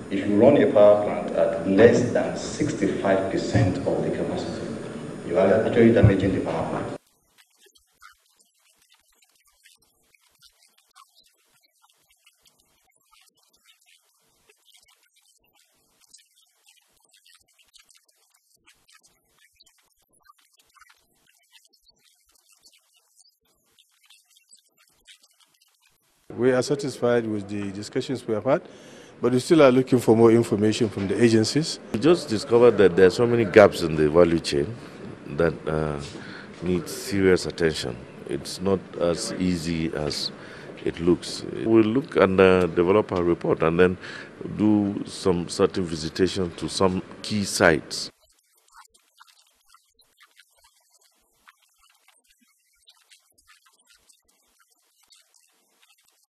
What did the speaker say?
if you run a power plant at less than 65% of the capacity, you are actually damaging the power plant. We are satisfied with the discussions we have had, but we still are looking for more information from the agencies. We just discovered that there are so many gaps in the value chain that need serious attention. It's not as easy as it looks. We'll look and develop a report and then do some certain visitation to some key sites